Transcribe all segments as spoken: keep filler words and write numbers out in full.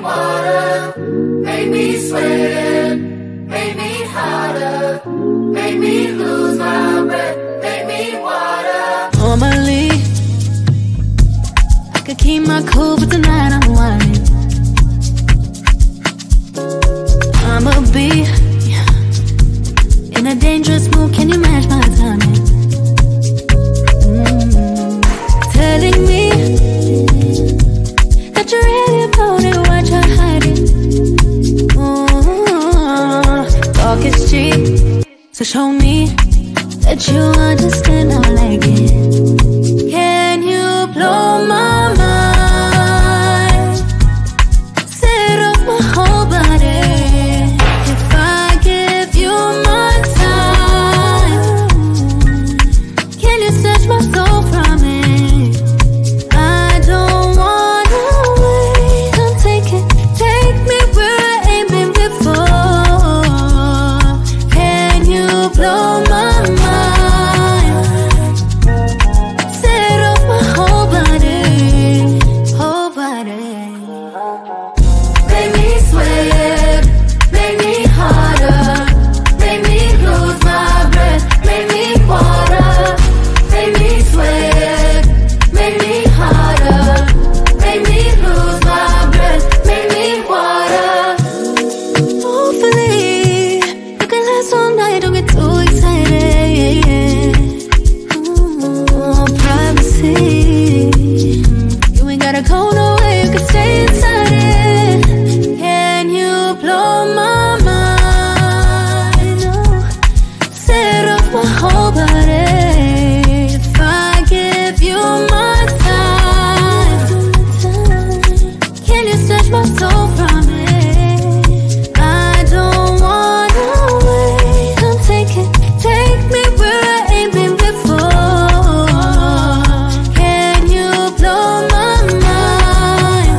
water, make me sweat, make me hotter, make me lose my breath, make me water. Normally, I could keep my cool, but tonight I'm whining. I'ma be in a dangerous mood, can you match my timing? Mm-hmm. Telling me that you're ready about it, what you're hiding. Mm-hmm. Talk is cheap, so show me that you understand how I like it. Can you blow my mind? Set off my whole body. If I give you my time, can you snatch my soul from it? I don't wanna wait. Come take it, take me where I ain't been before. Can you blow my mind? Set off my whole body, whole body. Make me sweat, make me hotter, make me lose my breath, make me water. Make me sweat, make me hotter, make me lose my breath, make me water. Hopefully, you can last all night, don't get too excited. Ooh, privacy. You ain't gotta go nowhere, you can stay inside it. Can you blow my mind? Oh, set off my whole body. If I give you my time, can you snatch my soul from it? I don't wanna wait. Come take it, take me where I ain't been before. Can you blow my mind?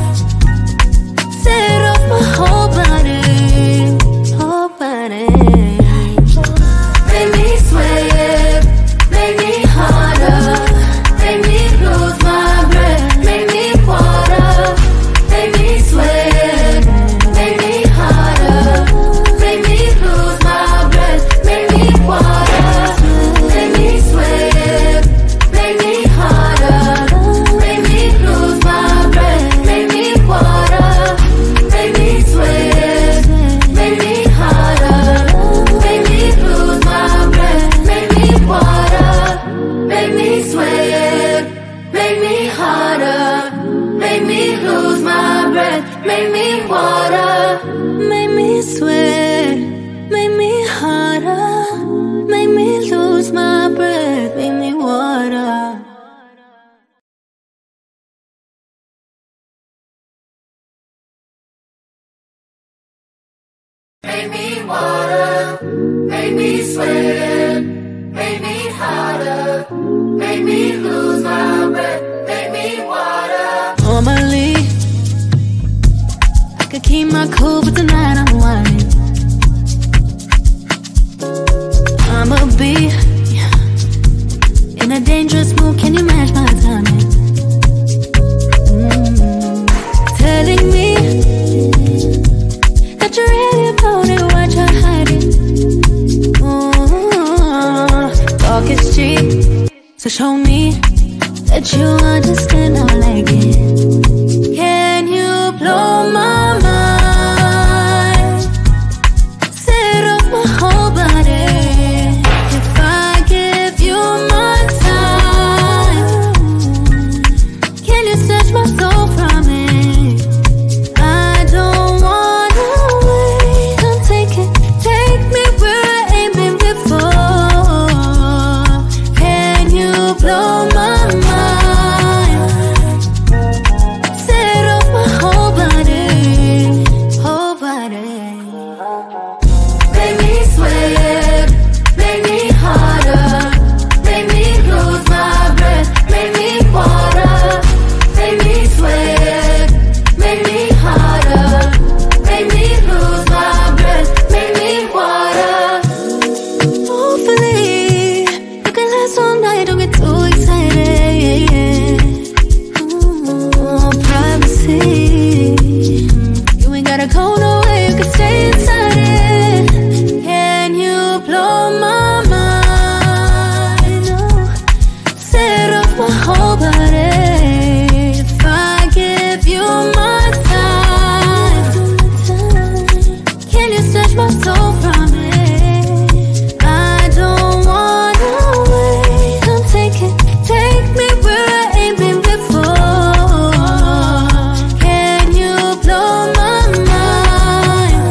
Set off my whole body, whole body. Make me sweat, make me hotter, make me lose my breath, make me water. Make me sweat, make me hotter, make me lose my breath, make me water. Make me sweat, make me hotter, make me lose my breath, make me water. Make me sweat, make me hotter, make me lose my breath, make me water. Make me sweat, make me hotter, make me lose my breath, make me water. Make me sweat, make me harder, make me lose my breath, make me water. Make me water, make me sweat, make me hotter, make me lose my breath, make me water. Normally, I could keep my cool, but tonight I'm whining. I'ma be in a dangerous mood, can you match my timing? Mm-hmm. Telling me that you're ready about it, what you're hiding. Mm-hmm. Talk is cheap, so show me that you understand how I like it. Can you blow my mind? Set off my whole body. If I give you my time, can you snatch my soul from it? I don't wanna wait. Come take it, take me where I ain't been before. Can you blow my mind? like, oh no way you could stay inside it. Can you blow my mind? Oh, set off my whole body. If I give you my time, can you snatch my soul from me? I don't wanna wait. Come take it, take me where I ain't been before. Can you blow my mind?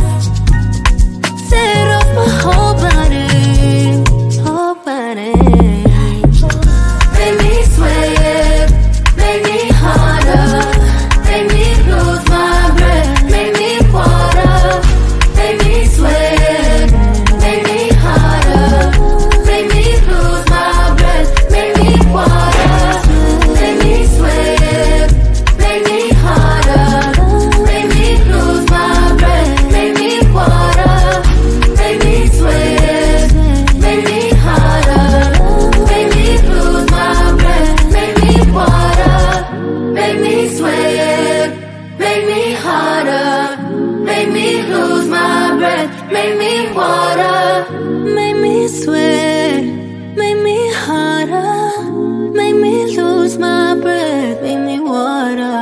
Set off my whole body, whole body. Make me sweat, make me harder, make me lose my breath, make me water, make me sweat, make me harder, make me lose my breath, make me water, make me sweat, make me harder, make me lose my breath, make me water, make me sweat, make me harder, make me lose my breath, make me water, make me sweat, make me harder, make me lose my breath, make me water. Make me sweat, make me harder, make me lose my breath, make me water.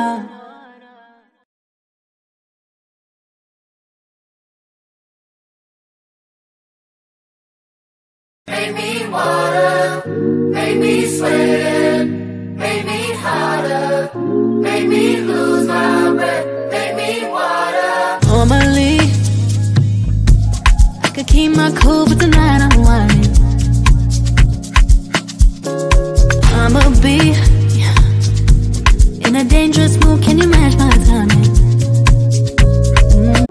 Make me water, make me sweat, make me harder, make me lose my breath, make me water. Normally, I could keep my cool, but tonight I'm whining. I'ma be in a dangerous mood. Can you match my timing? Mm.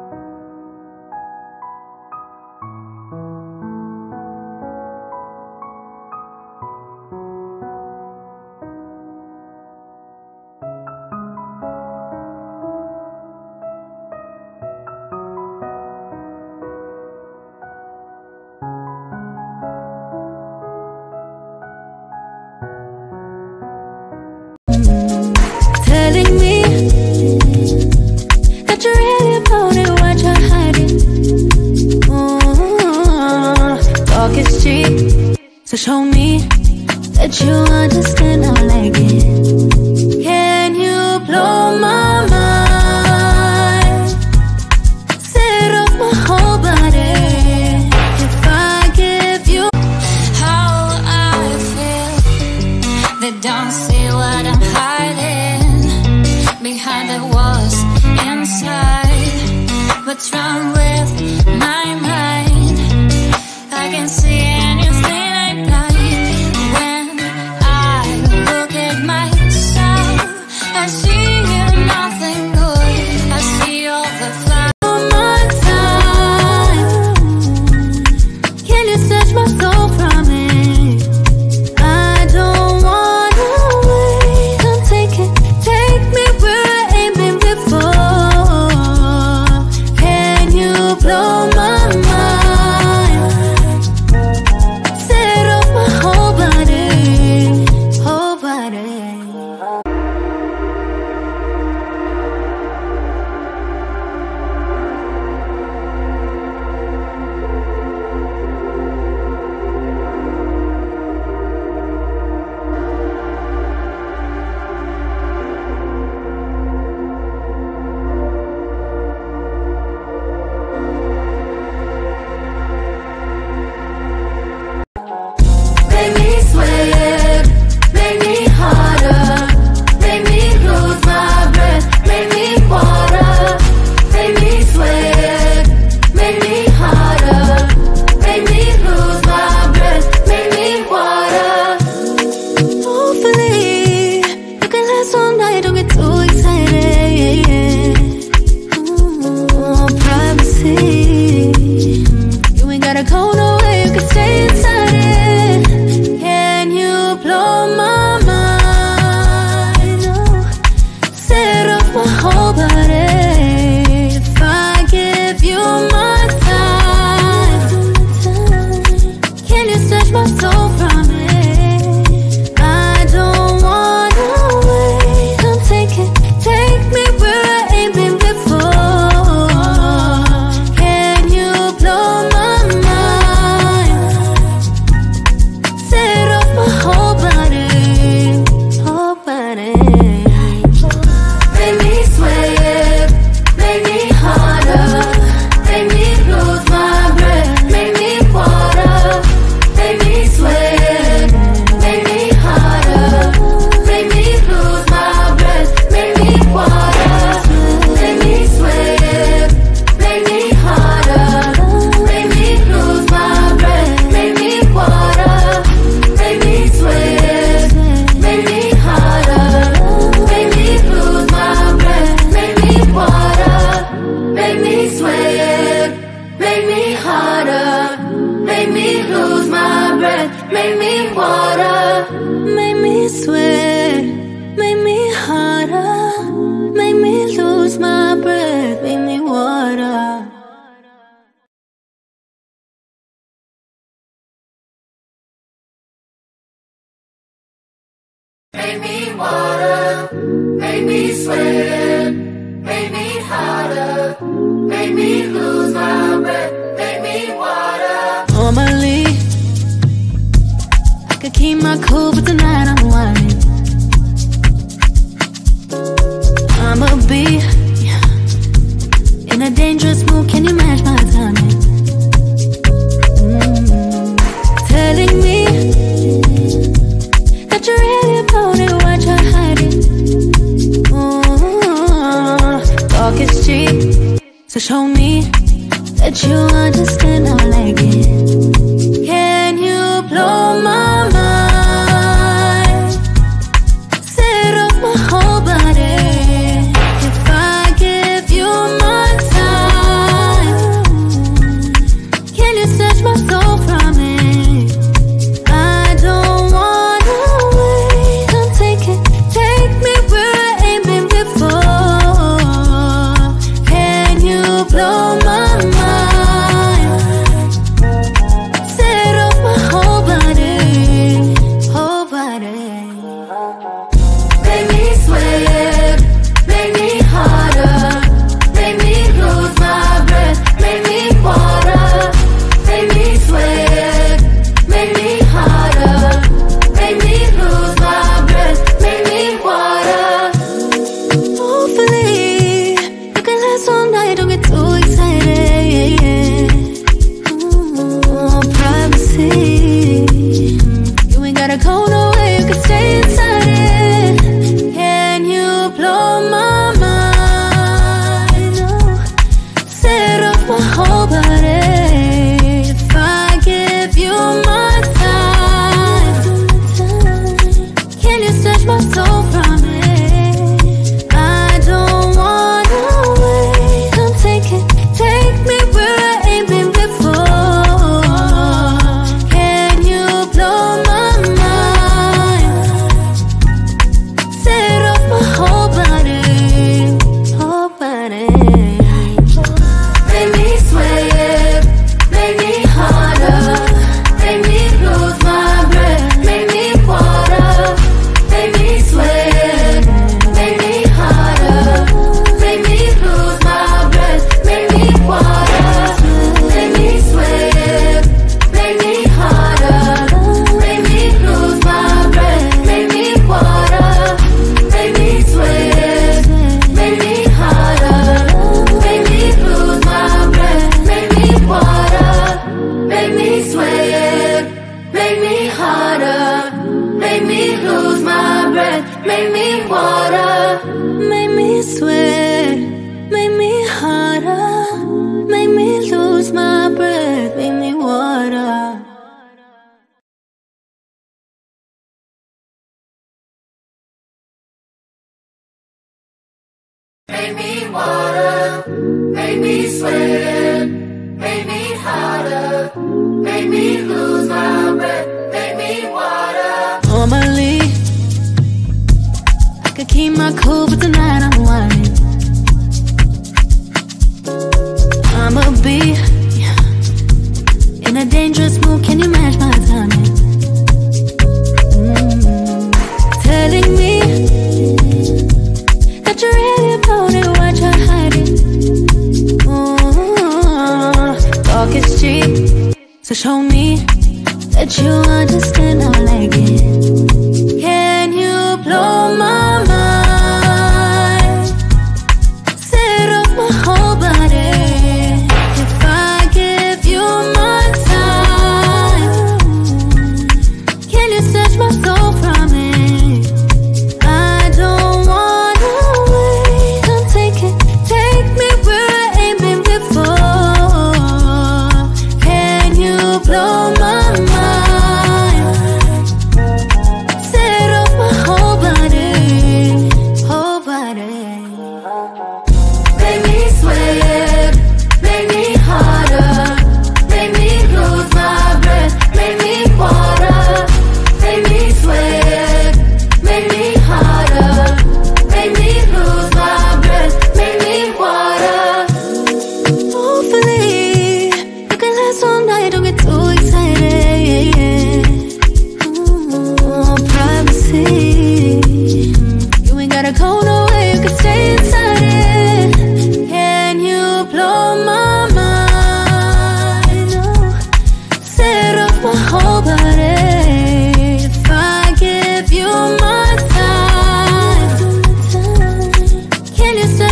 Telling me that you're really about it, what you're hiding. Ooh, talk is cheap, so show me that you understand I like it. Can you blow my mind? Set off my whole body. If I give you how I feel, they don't see what I'm hiding behind the walls inside. What's wrong with my mind? I can see anything I like. When I look at myself, I see nothing good. I see all the flowers. my time. Can you snatch my soul from me? I don't wanna wait. Come take it, take me where I ain't been before. Can you blow my mind? make me water, make me sweat, make me harder, make me lose my breath, make me water. Make me water, make me sweat, make me harder, make me lose my breath, make me water. Normally, I could keep my cool, but tonight I'm whining. I'ma be in a dangerous mood, can you match my timing? Mm-hmm. Telling me that you're really about it, what you're hiding. Mm-hmm. Talk is cheap, so show me that you understand how I like it. Can you blow my mind? Set off my whole body. If I give you my time, can you snatch my soul from me? I don't wanna wait. Come take it, take me where I ain't been before. Can you blow my mind? Set off my whole body, whole body. Make me sweat, make me harder, make me lose my breath, make me water, make me sweat, make me harder, make me lose my breath, make me water. Hopefully, you can last all night, don't get too excited. Ooh, privacy. You ain't gotta go nowhere, you can stay inside it. Can you blow my mind? Oh, set off my whole body. If I give you my time, can you snatch my soul from me? I don't wanna wait. Come take it, take me where I ain't been before. Can you blow my mind? Set off my whole body, whole body. Make me sweat, make me harder, make me lose my breath, make me water, make me sweat, make me harder, make me lose my breath, make me water, make me sweat, make me harder, make me lose my breath, make me water, make me sweat, make me harder, make me lose my breath, make me water, make me sweat, make me harder, make me lose my breath, make me water. Make me sweat, make me harder, make me lose my breath, make me water. Make me water, make me sweat, make me harder, make me lose my breath, make me water. Normally, I could keep my cool, but tonight I'm whining. I'ma be in a dangerous mood, can you match my timing? Mm-hmm. Telling me that you're really about it, what you're hiding. Mm-hmm. Talk is cheap, so show me that you understand how I like it. Can you blow my mind?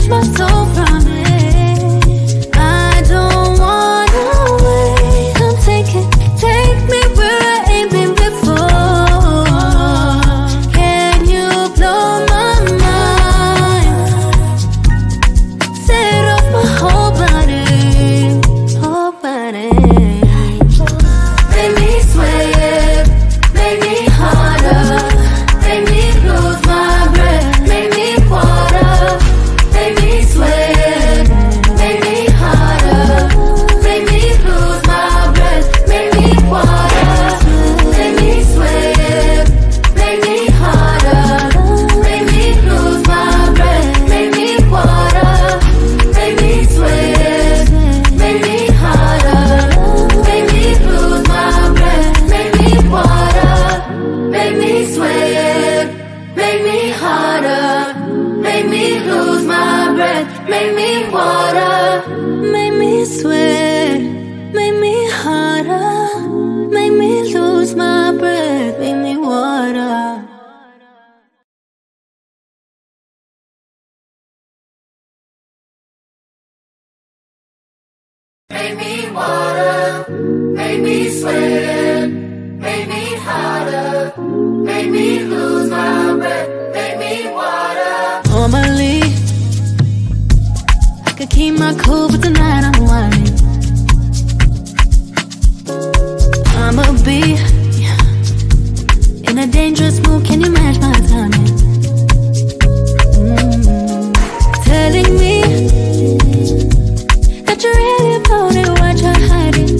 my soul from it. I don't wanna wait. Come take it, take me where I ain't been before. Can you blow my mind? Set off my whole body, whole body. Make me sweat, make me harder, make me lose my breath, make me water, make me sweat, make me harder, make me lose my breath, make me water, make me sweat, make me harder, make me lose my breath, make me water, make me sweat, make me harder, make me lose my breath, make me water, make me sweat, make me harder, make me lose my breath, make me water. Make me sweat, make me harder, make me lose my breath, make me water. Make me water, make me sweat, make me harder, make me lose my breath, make me water. Normally, I could keep my cool, but tonight I'm whining. I'ma be in a dangerous mood, can you match my timing? Mm. Telling me that you're really about it, what you're hiding.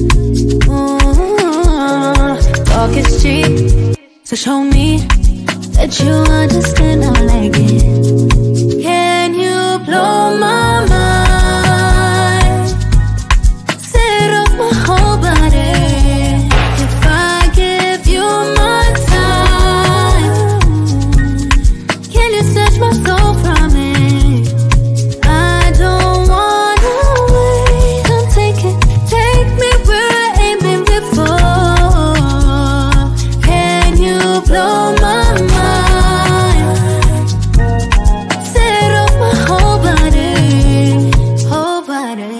Mm. Talk is cheap, so show me that you understand how I like it. Can you blow my mind? Set off my whole body. If I give you my time, can you snatch my soul from it? I don't wanna wait. Come take it, take me where I ain't been before. Can you blow my mind? Set off my whole body, whole body.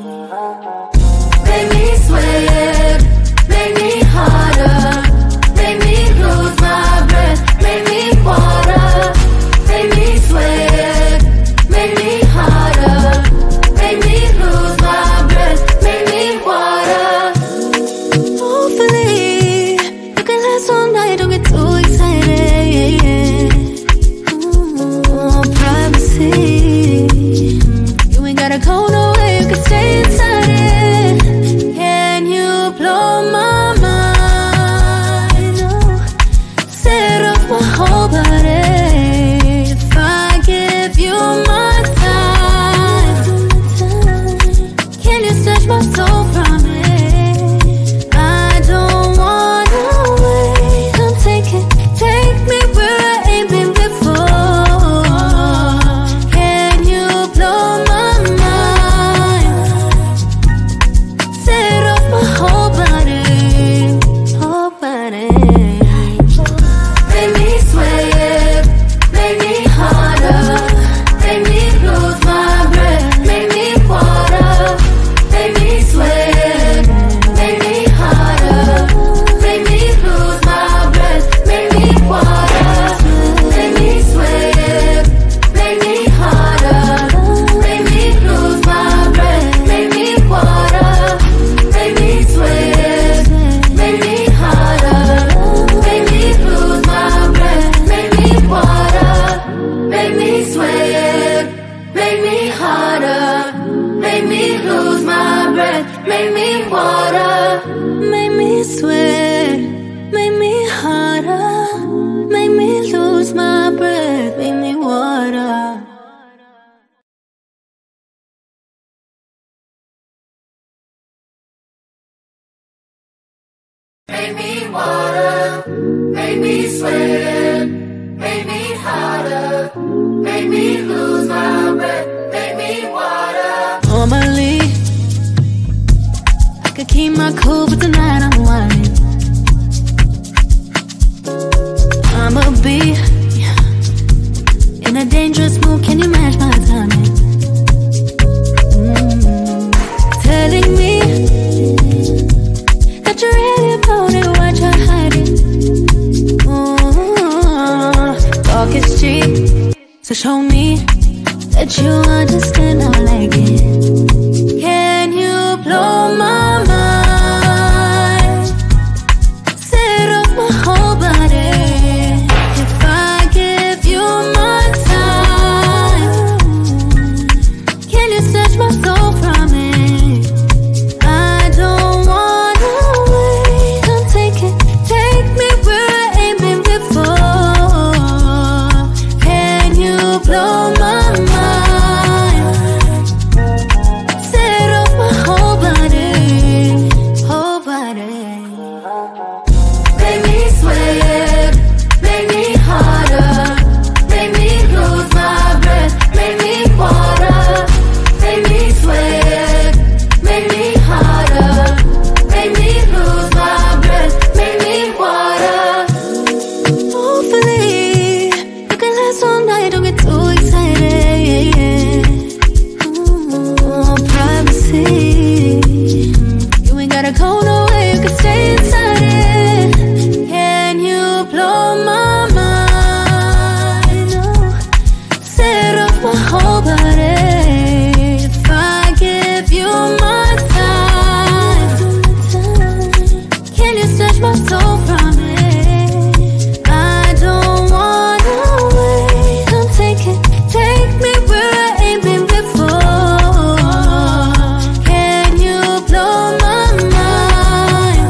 Make me sweat, make me harder, make me lose my breath, make me water, make me sweat, make me harder, make me lose my breath, make me water. Hopefully, you can last all night, don't get too excited. Ooh, privacy. You ain't gotta go nowhere, you can stay inside it. Can you blow my mind? Oh, set off my whole body. If I give you my time, can you snatch my soul from it? I don't wanna wait. Come take it, take me where I ain't been before. Can you blow my mind? Set off my whole body, whole body. Make me sweat, make me harder, make me lose my breath, make me water, make me sweat, make me harder, make me lose my breath, make me water, make me sweat, make me harder, make me lose my breath, make me water, make me sweat, make me harder, make me lose my breath, make me water, make me sweat, make me harder, make me lose my breath, make me water. Make me sweat, make me harder, make me lose my breath, make me water. Make me water, make me sweat, make me harder, make me lose my breath, make me water. Normally, I could keep my cool, but tonight I'm whining. I'ma be in a dangerous mood, can you match my timing? understand how I like it? Can you blow my mind? Set off my whole body. If I give you my time, can you snatch my soul from it? I don't wanna wait. Come take it, take me where I ain't been before. Can you blow my mind? Set off my whole body, whole body. Make me sweat, make me harder, make me lose my breath, make me water. Make me sweat, make me harder, make me lose my breath, make me water. Hopefully, you can last all night, don't get too excited. Ooh, privacy. You ain't gotta go nowhere, you can stay inside it. Can you blow my mind? Oh, set off my whole body. If I give you my time, can you snatch my soul from it? I don't wanna wait. Come take it, take me where I ain't been before. Can you blow my mind?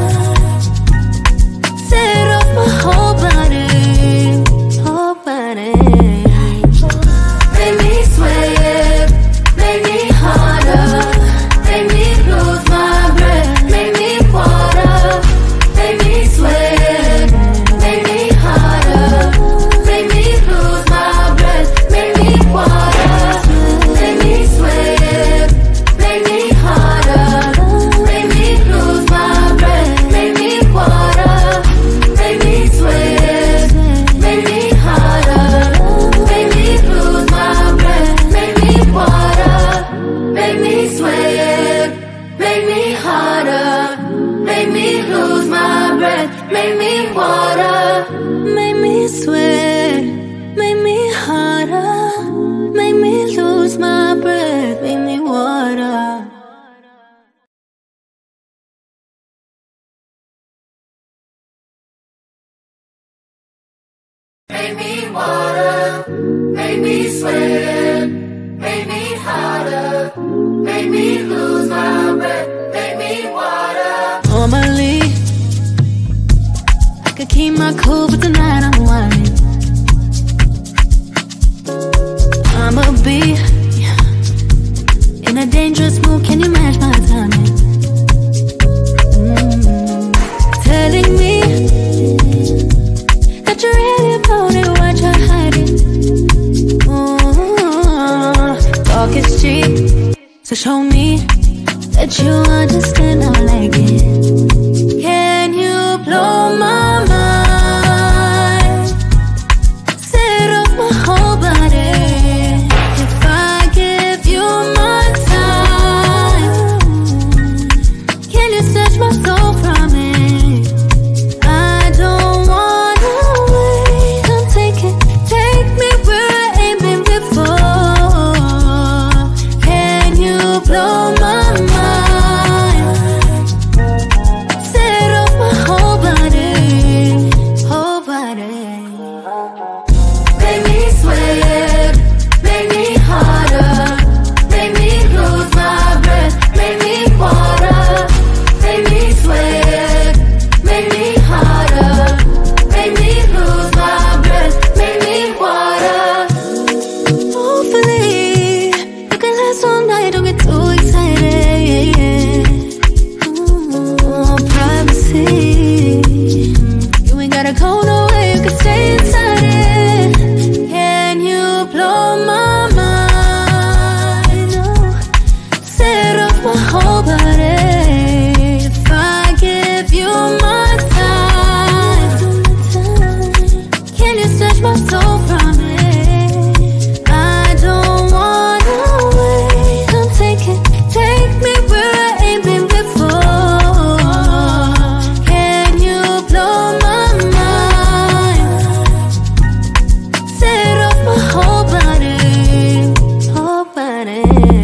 Set off my whole body, whole body. Make me sweat, make me harder, make me lose my breath, make me water. Make me sweat, make me harder, make me lose my breath, make me water. Make me sweat, make me harder, make me lose my breath, make me water. Make me sweat, make me harder, make me lose my breath, make me water. Make me sweat, make me harder, make me lose my breath, make me water. Make me sweat, make me harder, make me lose my breath, make me water. Make me water, make me sweat, make me harder, make me lose my breath, make me water. Normally, I could keep my cool, but tonight I'm whining. I'ma be in a dangerous mood. Can you match my timing? Mm. Telling me that you're really about it, what you're hiding. Ooh, talk is cheap, so show me that you understand how I like it. Can you blow my mind? Set off my whole body. If I give you my time, can you snatch my soul from it? I don't wanna wait. Come take it, take me where I ain't been before. Can you blow my mind? Set off my whole body. yeah.